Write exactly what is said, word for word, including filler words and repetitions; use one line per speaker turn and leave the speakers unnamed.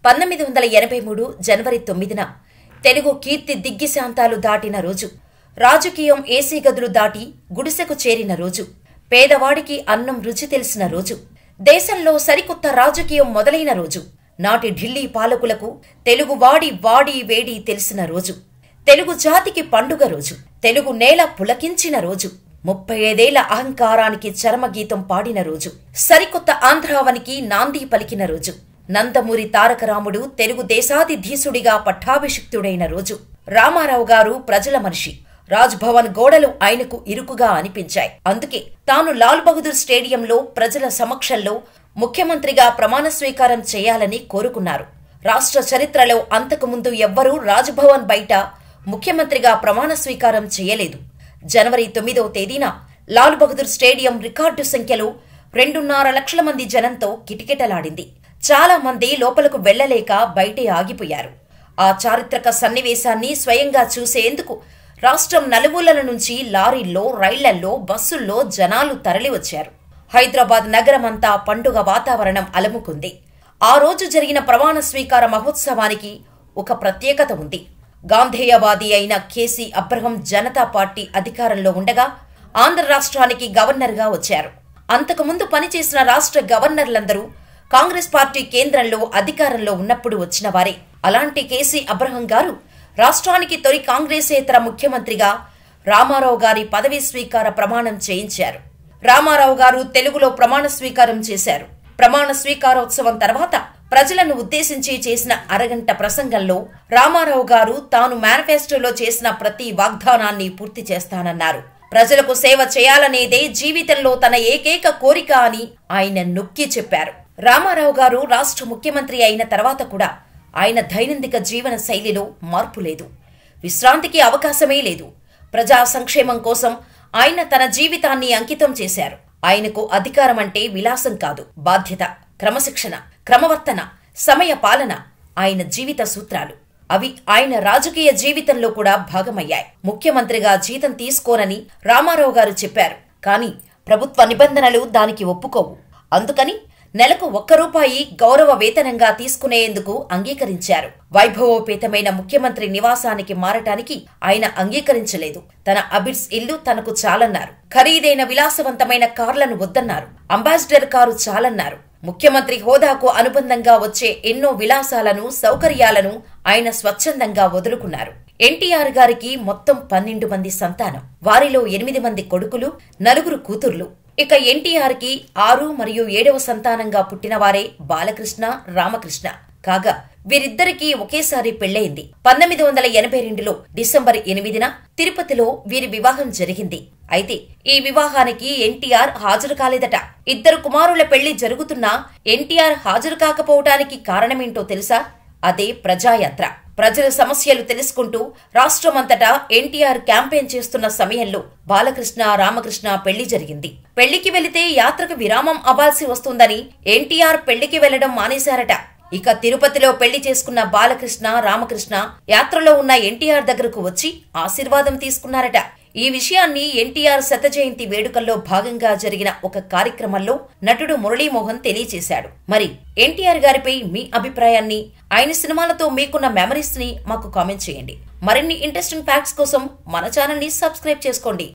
పంతొమ్మిది వందల ఎనభై మూడు జనవరి తొమ్మిదిన తెలుగు కీర్తి దిగ్గిశాంతాలు దాటిన రోజు, రాజకీయం ఏసీ గదులు దాటి గుడిసెకు చేరిన రోజు, పేదవాడికి అన్నం రుచి తెలిసిన రోజు, దేశంలో సరికొత్త రాజకీయం మొదలైన రోజు, నాటి ఢిల్లీ పాలకులకు తెలుగువాడి వాడి వేడి తెలిసిన రోజు, తెలుగు జాతికి పండుగ రోజు, తెలుగు నేల పులకించిన రోజు, ముప్పై ఐదేళ్ల అహంకారానికి చరమగీతం పాడిన రోజు, సరికొత్త ఆంధ్రావనికి నాంది పలికిన రోజు, నందమూరి తారకరాముడు తెలుగు దేశాధిధీసుడిగా పట్టాభిషిక్తుడైన రోజు, రామారావు గారు ప్రజల మనిషి, రాజ్ భవన్ గోడలు ఆయనకు ఇరుకుగా అనిపించాయి. అందుకే తాను లాల్ బహదూర్ స్టేడియంలో ప్రజల సమక్షంలో ముఖ్యమంత్రిగా ప్రమాణ స్వీకారం చేయాలని కోరుకున్నారు. రాష్ట్ర చరిత్రలో అంతకుముందు ఎవ్వరూ రాజ్భవన్ బయట ముఖ్యమంత్రిగా ప్రమాణ స్వీకారం చేయలేదు. జనవరి తొమ్మిదవ తేదీన లాల్ బహదూర్ స్టేడియం రికార్డు సంఖ్యలో రెండున్నర లక్షల మంది జనంతో కిటకిటలాడింది. చాలా మంది లోపలకు వెళ్లలేక బయటే ఆగిపోయారు. ఆ చారిత్రక సన్నివేశాన్ని స్వయంగా చూసేందుకు రాష్ట్రం నలుమూలల నుంచి లారీల్లో, రైళ్లల్లో, బస్సుల్లో జనాలు తరలివచ్చారు. హైదరాబాద్ నగరమంతా పండుగ వాతావరణం అలముకుంది. ఆ రోజు జరిగిన ప్రమాణ స్వీకార మహోత్సవానికి ఒక ప్రత్యేకత ఉంది. గాంధేయవాది అయిన కేసీ అబ్రహం జనతా పార్టీ అధికారంలో ఉండగా ఆంధ్ర రాష్ట్రానికి గవర్నర్గా వచ్చారు. అంతకుముందు పనిచేసిన రాష్ట్ర గవర్నర్లందరూ కాంగ్రెస్ పార్టీ కేంద్రంలో అధికారంలో ఉన్నప్పుడు వచ్చిన వారే. అలాంటి కేసీ అబ్రహం గారు రాష్ట్రానికి తొలి కాంగ్రెసేతర ముఖ్యమంత్రిగా రామారావు గారి పదవీ స్వీకార ప్రమాణం చేయించారు. రామారావు గారు తెలుగులో ప్రమాణ స్వీకారం చేశారు. ప్రమాణ స్వీకారోత్సవం తర్వాత ప్రజలను ఉద్దేశించి చేసిన అరగంట ప్రసంగంలో రామారావు గారు తాను మేనిఫెస్టోలో చేసిన ప్రతి వాగ్దానాన్ని పూర్తి చేస్తానన్నారు. ప్రజలకు సేవ చేయాలనేదే జీవితంలో తన ఏకైక కోరిక అని ఆయన నొక్కి చెప్పారు. రామారావు గారు రాష్ట్ర ముఖ్యమంత్రి అయిన తర్వాత కూడా ఆయన దైనందిక జీవన శైలిలో మార్పు లేదు. విశ్రాంతికి అవకాశమే లేదు. ప్రజా సంక్షేమం కోసం ఆయన తన జీవితాన్ని అంకితం చేశారు. ఆయనకు అధికారం అంటే విలాసం కాదు, బాధ్యత, క్రమశిక్షణ, క్రమవర్తన, సమయ పాలన ఆయన జీవిత సూత్రాలు. అవి ఆయన రాజకీయ జీవితంలో కూడా భాగమయ్యాయి. ముఖ్యమంత్రిగా జీతం తీసుకోనని రామారావు గారు చెప్పారు. కానీ ప్రభుత్వ నిబంధనలు దానికి ఒప్పుకోవు. అందుకని నెలకు ఒక్క రూపాయి గౌరవ వేతనంగా తీసుకునేందుకు అంగీకరించారు. వైభవోపేతమైన ముఖ్యమంత్రి నివాసానికి మారటానికి ఆయన అంగీకరించలేదు. తన అబిడ్స్ ఇల్లు తనకు చాలన్నారు. ఖరీదైన విలాసవంతమైన కార్లను వద్దన్నారు. అంబాసిడర్ కారు చాలన్నారు. ముఖ్యమంత్రి హోదాకు అనుబంధంగా వచ్చే ఎన్నో విలాసాలను, సౌకర్యాలను ఆయన స్వచ్ఛందంగా వదులుకున్నారు. ఎన్టీఆర్ గారికి మొత్తం పన్నెండు మంది సంతానం. వారిలో ఎనిమిది మంది కొడుకులు, నలుగురు కూతుర్లు. ఇక ఎన్టీఆర్ కి ఆరు మరియు ఏడవ సంతానంగా పుట్టినవారే బాలకృష్ణ, రామకృష్ణ. కాగా వీరిద్దరికీ ఒకేసారి పెళ్లయింది. పంతొమ్మిది వందల ఎనభై రెండులో డిసెంబర్ ఎనిమిదిన తిరుపతిలో వీరి వివాహం జరిగింది. అయితే ఈ వివాహానికి ఎన్టీఆర్ హాజరు కాలేదట. ఇద్దరు కుమారుల పెళ్లి జరుగుతున్నా ఎన్టీఆర్ హాజరు కాకపోవటానికి కారణమేంటో తెలుసా? అదే ప్రజాయాత్ర. ప్రజల సమస్యలు తెలుసుకుంటూ రాష్ట్రమంతటా ఎన్టీఆర్ క్యాంపెయిన్ చేస్తున్న సమయంలో బాలకృష్ణ, రామకృష్ణ పెళ్లి జరిగింది. పెళ్లికి వెళితే యాత్రకు విరామం అవ్వాల్సి వస్తుందని ఎన్టీఆర్ పెళ్లికి వెళ్లడం మానేశారట. ఇక తిరుపతిలో పెళ్లి చేసుకున్న బాలకృష్ణ, రామకృష్ణ యాత్రలో ఉన్న ఎన్టీఆర్ దగ్గరకు వచ్చి ఆశీర్వాదం తీసుకున్నారట. ఈ విషయాన్ని ఎన్టీఆర్ శత జయంతి వేడుకల్లో భాగంగా జరిగిన ఒక కార్యక్రమంలో నటుడు మురళీమోహన్ తెలియజేశాడు. మరి ఎన్టీఆర్ గారిపై మీ అభిప్రాయాన్ని, ఆయన సినిమాలతో మీకున్న మెమరీస్ ని మాకు కామెంట్ చేయండి. మరిన్ని ఇంట్రెస్టింగ్ ఫ్యాక్ట్స్ కోసం మన ఛానల్ ని సబ్స్క్రైబ్ చేసుకోండి.